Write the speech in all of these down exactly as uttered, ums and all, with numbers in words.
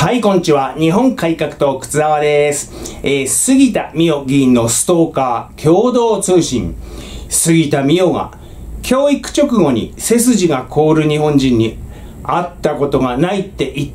はい、こんにちは。日本改革党、靴沢です。えー、杉田水脈議員のストーカー、共同通信。杉田水脈が、教育直後に背筋が凍る日本人に会ったことがないって言った。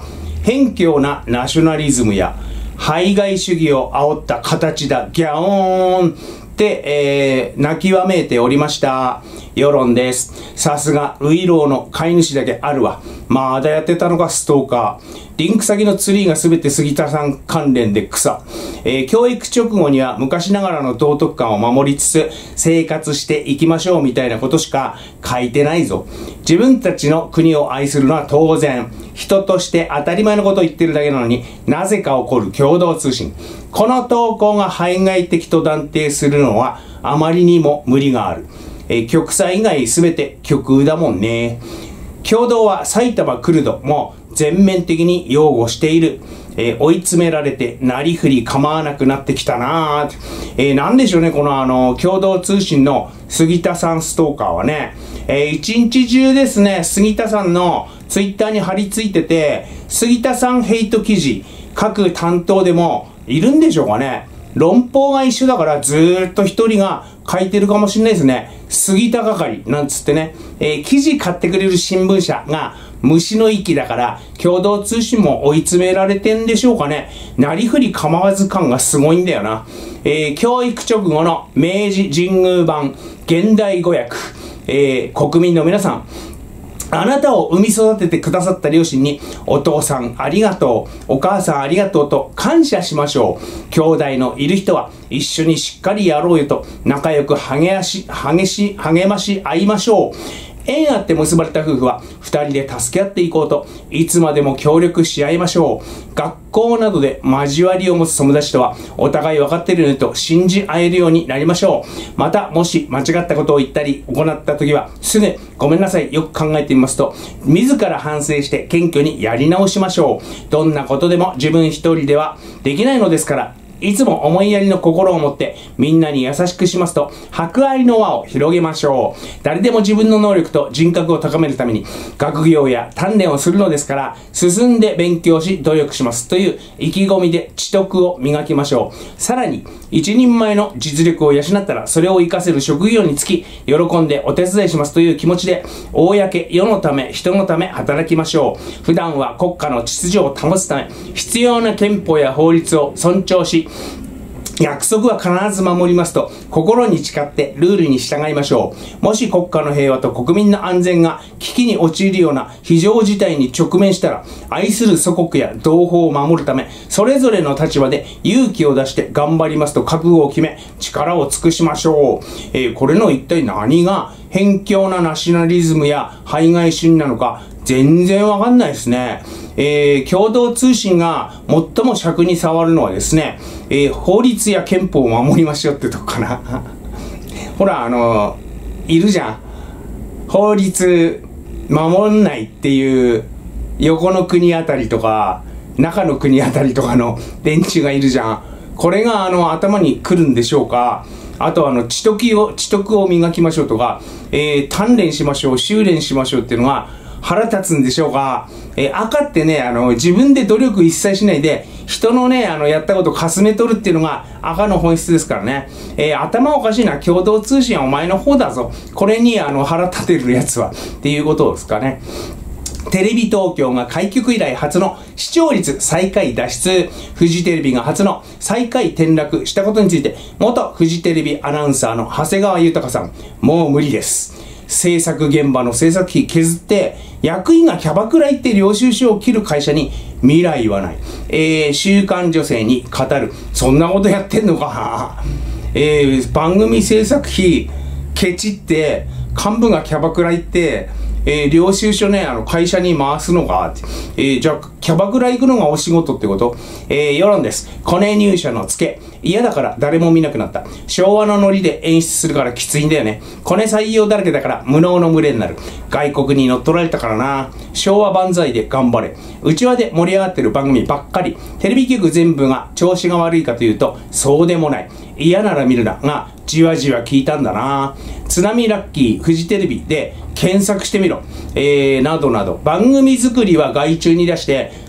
偏狭なナショナリズムや排外主義を煽った形だ。ギャオーンって、えー、泣きわめいておりました。世論です。さすが、ウイローの飼い主だけあるわ。まだやってたのか、ストーカー。リンク先のツリーがすべて杉田さん関連で草。えー、教育直後には昔ながらの道徳観を守りつつ生活していきましょうみたいなことしか書いてないぞ。自分たちの国を愛するのは当然。人として当たり前のことを言ってるだけなのになぜか起こる共同通信。この投稿が排外的と断定するのはあまりにも無理がある。えー、極左以外すべて極右だもんね。共同は埼玉クルドも全面的に擁護している。えー、追い詰められてなりふり構わなくなってきたなぁ。えー、なんでしょうね、このあの、共同通信の杉田さんストーカーはね、えー、一日中ですね、杉田さんのツイッターに貼り付いてて、杉田さんヘイト記事、各担当でもいるんでしょうかね。論法が一緒だからずーっと一人が書いてるかもしれないですね。杉田係なんつってね、えー、記事買ってくれる新聞社が虫の息だから共同通信も追い詰められてんでしょうかね。なりふり構わず感がすごいんだよな。えー、教育直後の明治神宮版現代語訳、えー、国民の皆さん、あなたを産み育ててくださった両親にお父さんありがとう、お母さんありがとうと感謝しましょう。兄弟のいる人は一緒にしっかりやろうよと仲良く励まし、励し、励まし合いましょう。縁あって結ばれた夫婦は二人で助け合っていこうといつまでも協力し合いましょう。学校などで交わりを持つ友達とはお互い分かっているよねと信じ合えるようになりましょう。またもし間違ったことを言ったり行った時はすぐごめんなさい、よく考えてみますと自ら反省して謙虚にやり直しましょう。どんなことでも自分一人ではできないのですから、いつも思いやりの心を持ってみんなに優しくしますと博愛の輪を広げましょう。誰でも自分の能力と人格を高めるために学業や鍛錬をするのですから進んで勉強し努力しますという意気込みで知徳を磨きましょう。さらに一人前の実力を養ったらそれを活かせる職業につき喜んでお手伝いしますという気持ちで公世のため人のため働きましょう。普段は国家の秩序を保つため必要な憲法や法律を尊重し約束は必ず守りますと心に誓ってルールに従いましょう。もし国家の平和と国民の安全が危機に陥るような非常事態に直面したら愛する祖国や同胞を守るためそれぞれの立場で勇気を出して頑張りますと覚悟を決め力を尽くしましょう。えー、これの一体何が偏狭なナショナリズムや排外主義なのか全然わかんないですね。えー、共同通信が最も尺に触るのはですね、えー、法律や憲法を守りましょうってとこかな。ほら、あのー、いるじゃん。法律守んないっていう横の国あたりとか中の国あたりとかの連中がいるじゃん。これがあの頭に来るんでしょうか。あとあの知徳を知徳を磨きましょうとか、えー、鍛錬しましょう、修練しましょうっていうのが腹立つんでしょうか。えー、赤ってね、あの、自分で努力一切しないで、人のね、あの、やったことをかすめ取るっていうのが赤の本質ですからね。えー、頭おかしいな、共同通信はお前の方だぞ。これに、あの、腹立てるやつは。っていうことですかね。テレビ東京が開局以来初の視聴率最下位脱出。フジテレビが初の最下位転落したことについて、元フジテレビアナウンサーの長谷川豊さん、もう無理です。制作現場の制作費削って役員がキャバクラ行って領収書を切る会社に未来はない。えー、週刊女性に語る。そんなことやってんのか。えー、番組制作費ケチって幹部がキャバクラ行ってえー、領収書ね、あの、会社に回すのか、えー、じゃあ、キャバクラ行くのがお仕事ってこと？えー、世論です。コネ入社の付け。嫌だから誰も見なくなった。昭和のノリで演出するからきついんだよね。コネ採用だらけだから無能の群れになる。外国に乗っ取られたからな。昭和万歳で頑張れ。内輪で盛り上がってる番組ばっかり。テレビ局全部が調子が悪いかというと、そうでもない。嫌なら見るなが、じわじわ聞いたんだな。津波ラッキーフジテレビで検索してみろ、えー、などなど番組作りは外注に出して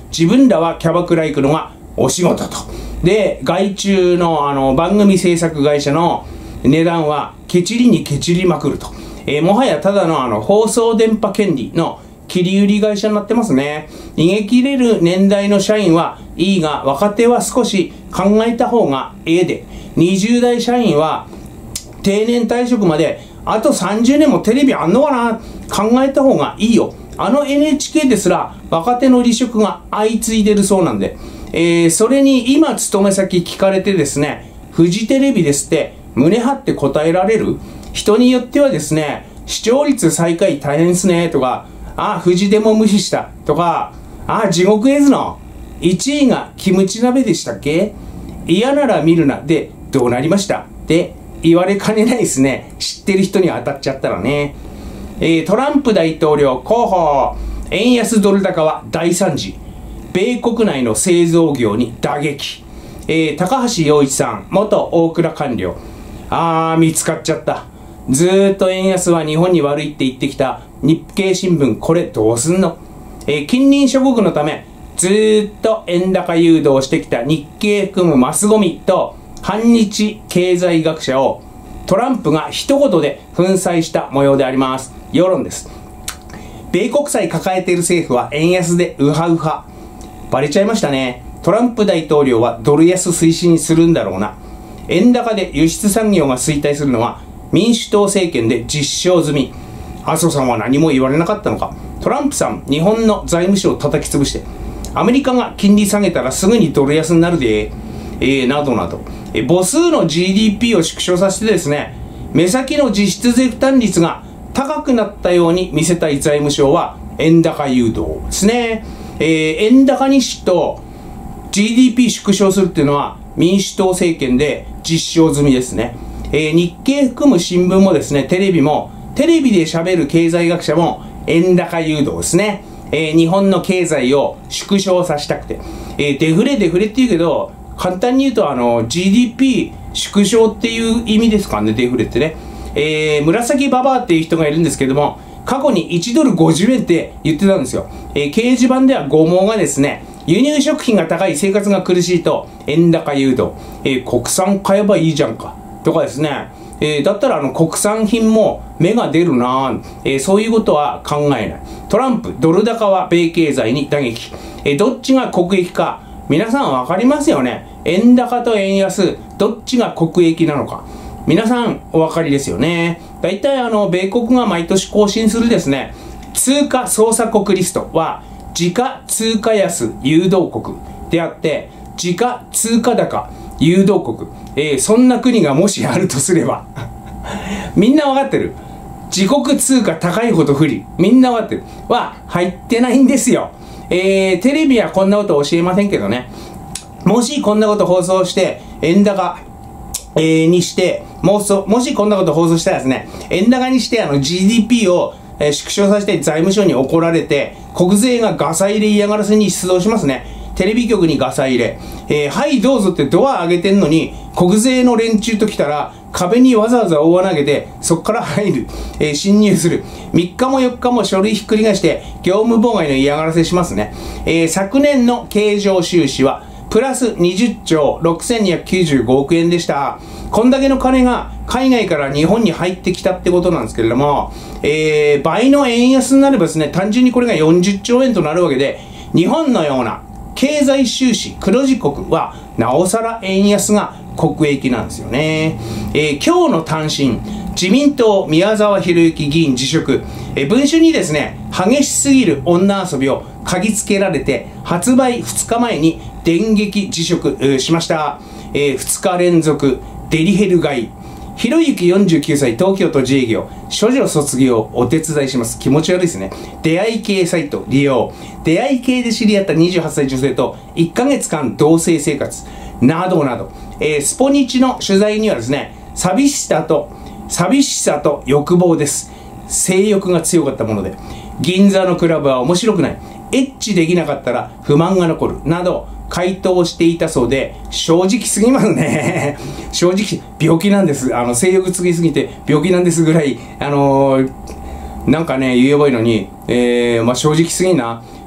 自分らはキャバクラ行くのがお仕事と。で、外注のあの番組制作会社の値段はケチりにケチりまくると。えー、もはやただのあの放送電波権利の切り売り会社になってますね。逃げ切れる年代の社員はいいが、若手は少し考えた方がええで、にじゅう代社員は定年退職まであとさんじゅうねんもテレビあんのかな、考えた方がいいよ。あの エヌエイチケー ですら若手の離職が相次いでるそうなんで、えー、それに今勤め先聞かれてですね、フジテレビですって胸張って答えられる？人によってはですね、視聴率最下位大変ですねとか、ああ、フジでも無視したとか、ああ、地獄絵図のいちいがキムチ鍋でしたっけ？嫌なら見るなでどうなりましたって言われかねないですね。知ってる人に当たっちゃったらね。えー、トランプ大統領候補、円安ドル高は大惨事。米国内の製造業に打撃。えー、高橋洋一さん、元大蔵官僚。あー、見つかっちゃった。ずーっと円安は日本に悪いって言ってきた日経新聞、これどうすんの？えー、近隣諸国のため、ずーっと円高誘導してきた日経含むマスゴミと反日経済学者をトランプが一言で粉砕した模様であります。世論です。米国債抱えている政府は円安でウハウハ。バレちゃいましたね。トランプ大統領はドル安推進するんだろうな。円高で輸出産業が衰退するのは民主党政権で実証済み。麻生さんは何も言われなかったのか。トランプさん、日本の財務省を叩き潰して、アメリカが金利下げたらすぐにドル安になるで、えー、などなど。え母数の ジーディーピー を縮小させてですね、目先の実質税負担率が高くなったように見せたい財務省は円高誘導ですね。えー、円高にしと ジーディーピー 縮小するっていうのは民主党政権で実証済みですね。えー、日経含む新聞もですね、テレビも、テレビで喋る経済学者も円高誘導ですね。えー、日本の経済を縮小させたくて。えー、デフレデフレって言うけど、簡単に言うとあの ジーディーピー 縮小っていう意味ですかね、デフレってね。えー、紫ババアっていう人がいるんですけども、過去にいちドルごじゅうえんって言ってたんですよ。えー、掲示板では誤毛がですね、輸入食品が高い、生活が苦しいと円高誘導、えー、国産買えばいいじゃんかとかですね、えー、だったらあの国産品も芽が出るな、えー、そういうことは考えない。トランプ、ドル高は米経済に打撃。えー、どっちが国益か皆さんわかりますよね。円高と円安、どっちが国益なのか。皆さんお分かりですよね。大体あの、米国が毎年更新するですね、通貨操作国リストは、自家通貨安誘導国であって、自家通貨高誘導国。えー、そんな国がもしあるとすれば、みんな分かってる。自国通貨高いほど不利。みんな分かってる。は入ってないんですよ。えー、テレビはこんなこと教えませんけどね。もしこんなこと放送して、円高、えー、にして、もし、もしこんなこと放送したらですね、円高にしてあの ジーディーピー を、えー、縮小させて財務省に怒られて、国税がガサ入れ嫌がらせに出動しますね。テレビ局にガサ入れ。えー、はいどうぞってドア上げてんのに、国税の連中と来たら、壁にわざわざ大穴投げて、そこから入る。えー、侵入する。みっかもよっかも書類ひっくり返して、業務妨害の嫌がらせしますね。えー、昨年の経常収支は、プラスにじゅっちょうろくせんにひゃくきゅうじゅうごおくえんでした。こんだけの金が海外から日本に入ってきたってことなんですけれども、えー、倍の円安になればですね、単純にこれがよんじゅっちょうえんとなるわけで、日本のような経済収支黒字国は、なおさら円安が国益なんですよね。えー、今日の単身、自民党宮沢博之議員辞職。えー、文春にですね、激しすぎる女遊びを嗅ぎつけられて、発売ふつかまえに電撃辞職、えー、しました。えー、ふつか連続デリヘル買い。ひろゆきよんじゅうきゅうさい東京都自営業。処女卒業お手伝いします。気持ち悪いですね。出会い系サイト利用。出会い系で知り合ったにじゅうはっさい女性といっかげつかん同棲生活。などなど。えー、スポニチの取材にはですね、寂しさと、寂しさと欲望です。性欲が強かったもので。銀座のクラブは面白くない。エッチできなかったら不満が残る。など、回答していたそうで、正直すぎますね。正直、病気なんです。あの、性欲つぎすぎて病気なんですぐらい、あのー、なんかね、言えばいいのに、えー、まあ正直すぎんな。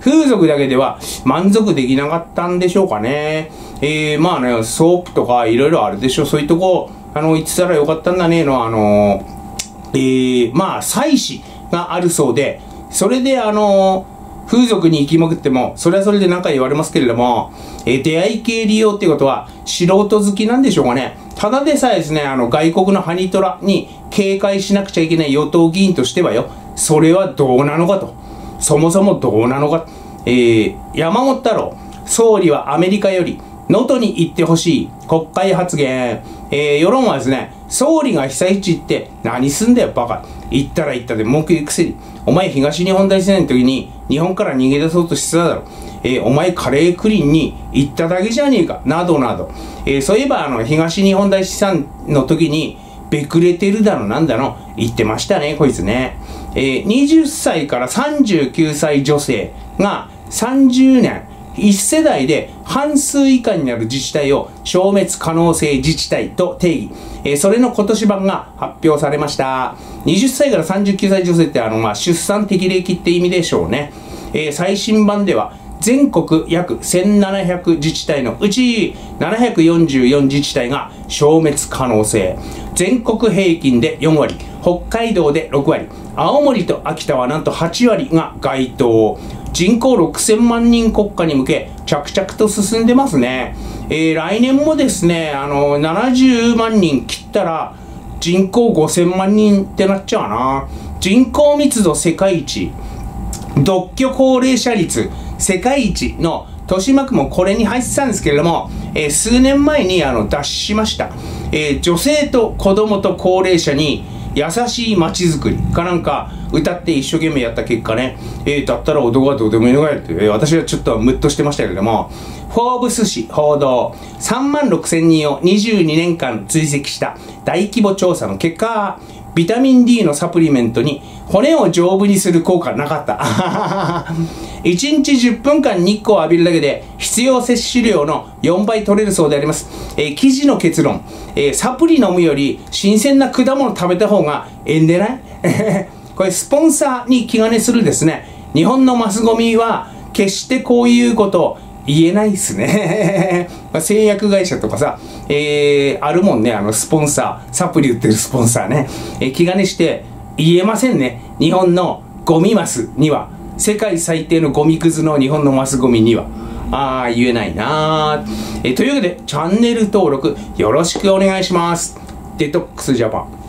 風俗だけでは満足できなかったんでしょうかね。えー、まあね、ソープとかいろいろあるでしょ。そういうとこ、あの、行ってたらよかったんだねの、あの、えー、まあ、妻子があるそうで、それであの、風俗に行きまくっても、それはそれで何か言われますけれども、えー、出会い系利用っていうことは、素人好きなんでしょうかね。ただでさえですね、あの、外国のハニトラに警戒しなくちゃいけない与党議員としてはよ、それはどうなのかと。そもそもどうなのか。えー、山本太郎、総理はアメリカより、能登に行ってほしい国会発言。えー、世論はですね、総理が被災地行って何すんだよバカ。行ったら行ったで文句言うくせに。お前東日本大震災の時に日本から逃げ出そうとしてただろ。えー、お前カレークリンに行っただけじゃねえか。などなど。えー、そういえばあの東日本大震災の時にべくれてるだのなんだの言ってましたね、こいつね。えー、にじゅっさいからさんじゅうきゅうさい女性がさんじゅうねん、一世代で半数以下になる自治体を消滅可能性自治体と定義。えー、それの今年版が発表されました。はたちからさんじゅうきゅうさい女性ってあの、まあ、出産適齢期って意味でしょうね。えー、最新版では全国約せんななひゃく自治体のうちななひゃくよんじゅうよん自治体が消滅可能性。全国平均でよんわり、北海道でろくわり、青森と秋田はなんとはちわりが該当。人口ろくせんまんにん国家に向け着々と進んでますね。えー、来年もですね、あの、ななじゅうまんにん切ったら人口ごせんまんにんってなっちゃうな。人口密度世界一、独居高齢者率世界一の豊島区もこれに入ってたんですけれども、えー、数年前にあの脱しました。えー、女性と子供と高齢者に優しい街づくりかなんか歌って一生懸命やった結果ね、えー、だったら男はどうでもいいのかよって、えー、私はちょっとムッとしてましたけれども、フォーブス誌報道さんまんろくせんにんをにじゅうにねんかん追跡した大規模調査の結果、ビタミン ディー のサプリメントに骨を丈夫にする効果なかった。いちにちじゅっぷんかん日光を浴びるだけで必要摂取量のよんばい取れるそうであります。えー、記事の結論、えー、サプリ飲むより新鮮な果物食べた方がええんでないこれスポンサーに気兼ねするですね、日本のマスゴミは決してこういうこと言えないですね。製薬会社とかさ、えー、あるもんね、あのスポンサー、サプリ売ってるスポンサーね、えー、気兼ねして言えませんね。日本のゴミマスには、世界最低のゴミくずの日本のマスゴミには、あー言えないなー、えー、というわけでチャンネル登録よろしくお願いします。デトックスジャパン。